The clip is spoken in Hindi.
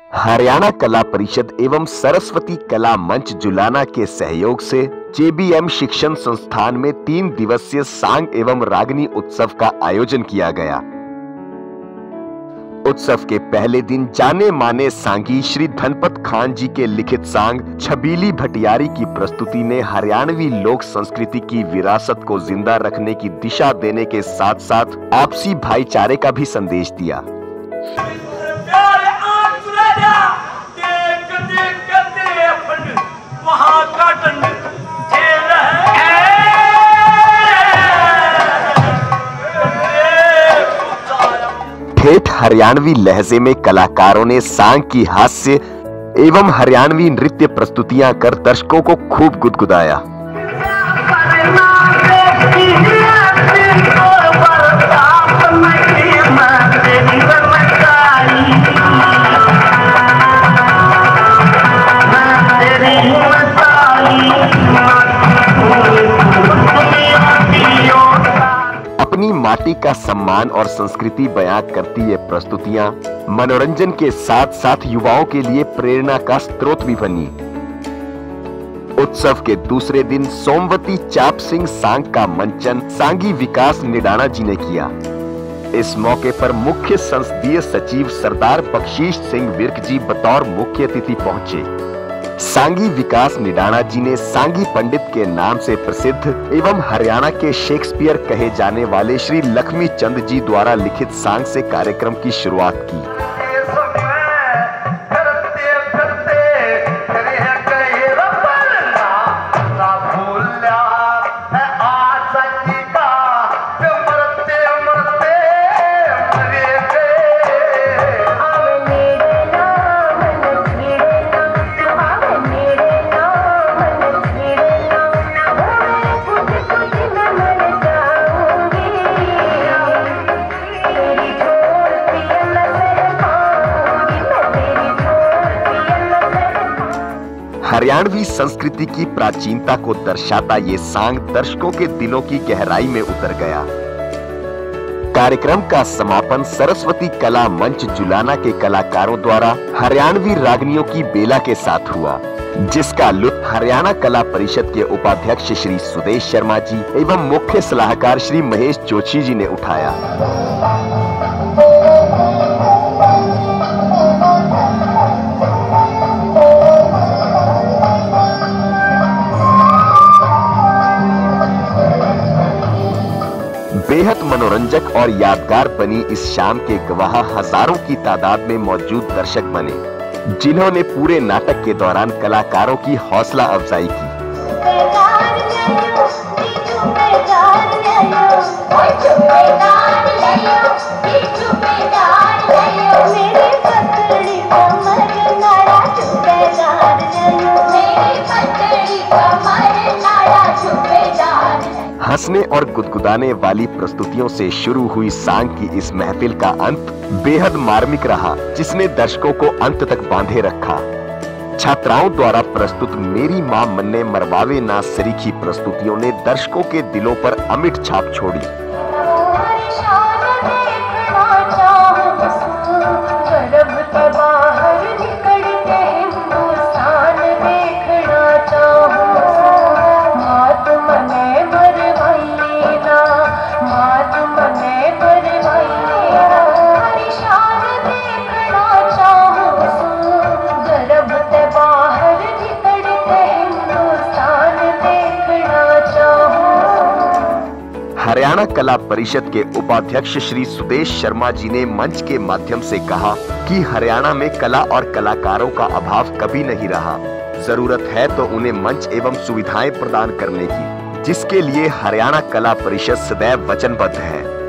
हरियाणा कला परिषद एवं सरस्वती कला मंच जुलाना के सहयोग से JBM शिक्षण संस्थान में 3 दिवसीय सांग एवं रागनी उत्सव का आयोजन किया गया। उत्सव के पहले दिन जाने माने सांगी श्री धनपत खान जी के लिखित सांग छबीली भटियारी की प्रस्तुति ने हरियाणवी लोक संस्कृति की विरासत को जिंदा रखने की दिशा देने के साथ साथ आपसी भाईचारे का भी संदेश दिया। ठेठ हरियाणवी लहजे में कलाकारों ने सांग की हास्य एवं हरियाणवी नृत्य प्रस्तुतियां कर दर्शकों को खूब गुदगुदाया। अपनी माटी का सम्मान और संस्कृति बयां करती ये प्रस्तुतियां मनोरंजन के साथ साथ युवाओं के लिए प्रेरणा का स्रोत भी बनी। उत्सव के दूसरे दिन सोमवती चाप सिंह सांग का मंचन सांगी विकास निडाना जी ने किया। इस मौके पर मुख्य संसदीय सचिव सरदार बख्शीश सिंह विर्क जी बतौर मुख्य अतिथि पहुंचे। सांगी विकास निडाना जी ने सांगी पंडित के नाम से प्रसिद्ध एवं हरियाणा के शेक्सपियर कहे जाने वाले श्री लक्ष्मी चंद जी द्वारा लिखित सांग से कार्यक्रम की शुरुआत की। हरियाणवी संस्कृति की प्राचीनता को दर्शाता ये सांग दर्शकों के दिलों की गहराई में उतर गया। कार्यक्रम का समापन सरस्वती कला मंच जुलाना के कलाकारों द्वारा हरियाणवी रागनियों की बेला के साथ हुआ, जिसका लुत्फ हरियाणा कला परिषद के उपाध्यक्ष श्री सुदेश शर्मा जी एवं मुख्य सलाहकार श्री महेश जोशी जी ने उठाया। बेहद मनोरंजक और यादगार बनी इस शाम के गवाह हजारों की तादाद में मौजूद दर्शक बने, जिन्होंने पूरे नाटक के दौरान कलाकारों की हौसला अफजाई की। हंसने और गुदगुदाने वाली प्रस्तुतियों से शुरू हुई सांग की इस महफिल का अंत बेहद मार्मिक रहा, जिसने दर्शकों को अंत तक बांधे रखा। छात्राओं द्वारा प्रस्तुत मेरी मां मन्ने मरवावे ना सरीखी प्रस्तुतियों ने दर्शकों के दिलों पर अमिट छाप छोड़ी। हरियाणा कला परिषद के उपाध्यक्ष श्री सुदेश शर्मा जी ने मंच के माध्यम से कहा कि हरियाणा में कला और कलाकारों का अभाव कभी नहीं रहा। जरूरत है तो उन्हें मंच एवं सुविधाएं प्रदान करने की, जिसके लिए हरियाणा कला परिषद सदैव वचनबद्ध है।